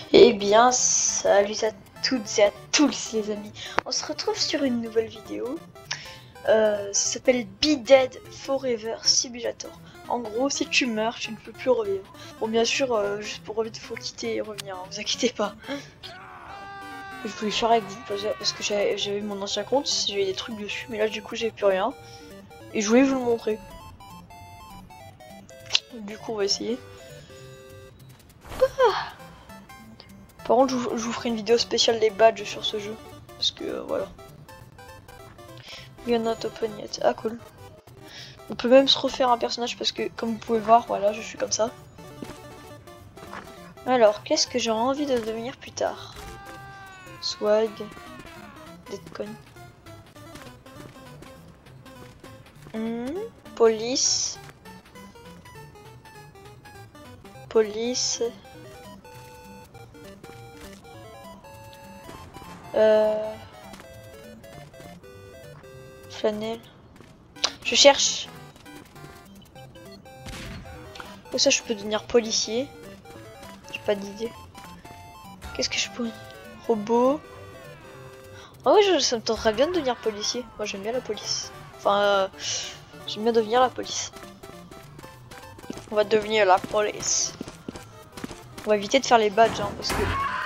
Eh bien, salut à toutes et à tous les amis. On se retrouve sur une nouvelle vidéo. Ça s'appelle Be Dead Forever Simulator. En gros, si tu meurs, tu ne peux plus revivre. Bon, bien sûr, juste pour revivre, il faut quitter et revenir. Hein, vous inquiétez pas. Je voulais faire avec vous parce que j'avais mon ancien compte, j'avais des trucs dessus, mais là du coup j'ai plus rien. Et je voulais vous le montrer. Du coup, on va essayer. Par contre, je vous ferai une vidéo spéciale des badges sur ce jeu. Parce que voilà. You're not open yet. Ah, cool. On peut même se refaire un personnage parce que, comme vous pouvez voir, voilà, je suis comme ça. Alors, qu'est-ce que j'ai envie de devenir plus tard? Swag. Deadcoin. Police. Police. Flanelle. Je cherche. Oh, ça, je peux devenir policier. J'ai pas d'idée. Qu'est-ce que je peux... Robot. Ah ouais, ça me tenterait bien de devenir policier. Moi, j'aime bien la police. Enfin, j'aime bien devenir la police. On va devenir la police. On va éviter de faire les badges, hein, parce que...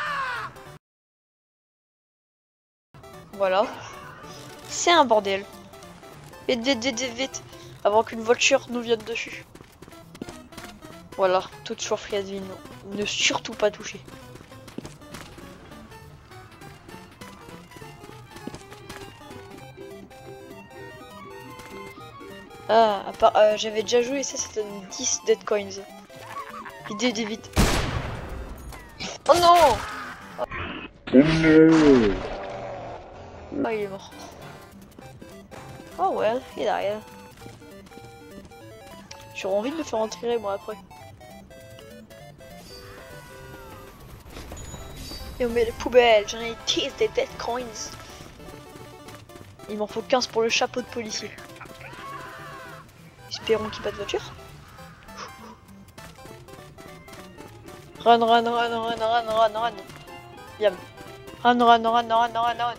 Voilà. C'est un bordel. Vite, vite, vite, vite, vite. Avant qu'une voiture nous vienne dessus. Voilà, toujours free admin. Ne surtout pas toucher. Ah, à part, j'avais déjà joué ça, ça donne 10 dead coins. Vite, vite, vite. Oh non! Oh, oh, il est mort. Oh well, il a rien. J'aurais envie de me faire en tirer moi après. Et on met les poubelles, j'en ai 10 des dead coins. Il m'en faut 15 pour le chapeau de policier. Espérons qu'il n'y ait pas de voiture. Run, run, run, run, run, run, run. Yam. Run, run, run, run, run, run.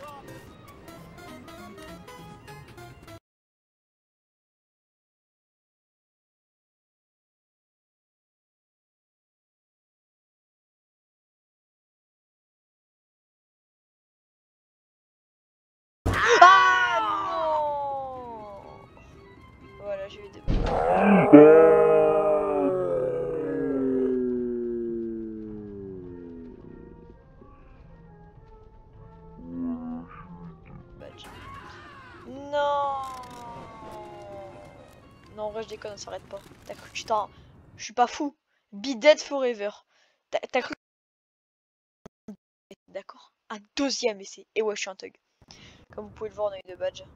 Ah non! Voilà, j'ai eu des badges. Non! Non, en vrai, je déconne, ça s'arrête pas. T'as cru que je t'en... Je suis pas fou. Be dead forever. T'as cru... D'accord. Un deuxième essai. Et ouais, je suis un thug. Comme vous pouvez le voir, on a eu deux badges.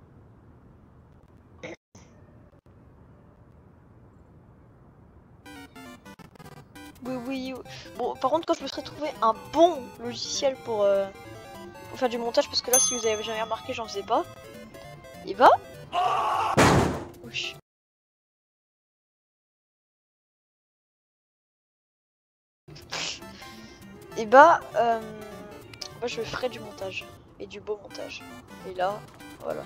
Oui, oui, oui. Bon, par contre, quand je me serais trouvé un bon logiciel pour faire du montage, parce que là, si vous avez jamais remarqué, j'en faisais pas. Il va. Ouch. Et bah, moi je ferai du montage. Et du beau montage. Et là, voilà.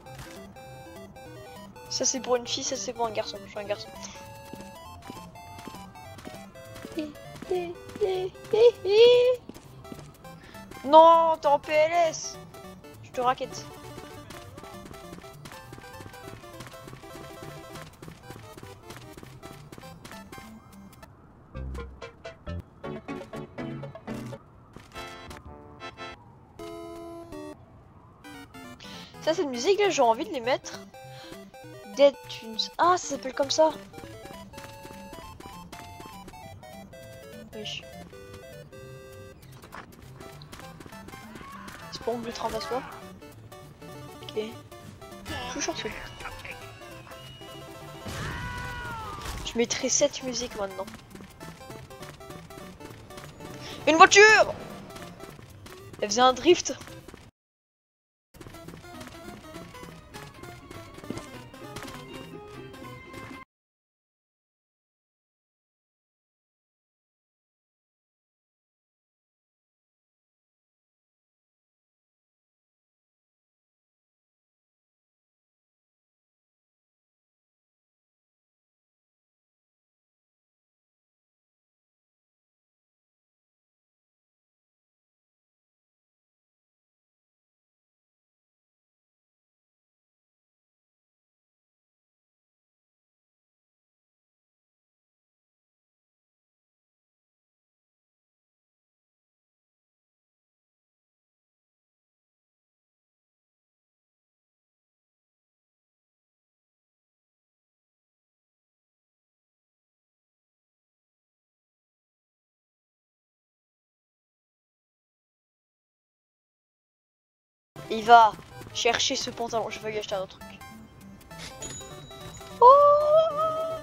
Ça c'est pour une fille, ça c'est pour un garçon. Je suis un garçon. Non, t'es en PLS. Je te raquette. Ça, cette musique là, j'ai envie de les mettre. Dead Tunes. Ah, ça s'appelle comme ça. Oui. C'est pour que le train passe pas. Ok. Toujours celui. Je mettrai cette musique maintenant. Une voiture! Elle faisait un drift. Il va chercher ce pantalon. Je vais lui acheter un autre truc. Oh!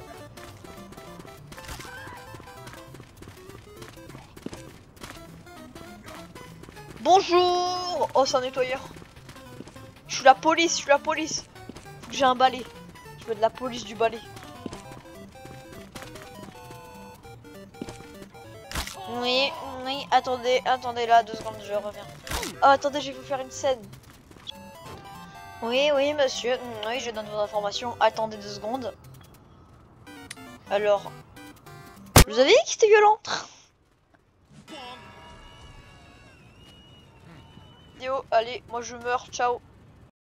Bonjour! Oh, c'est un nettoyeur. Je suis la police, je suis la police. Faut que j'ai un balai. Je veux de la police du balai. Oui, oui, attendez, attendez là, 2 secondes, je reviens. Oh, attendez, je vais vous faire une scène. Oui, oui, monsieur. Oui, je donne vos informations. Attendez 2 secondes. Alors, je vous avais dit que c'était violent. Vidéo, allez, moi je meurs, ciao.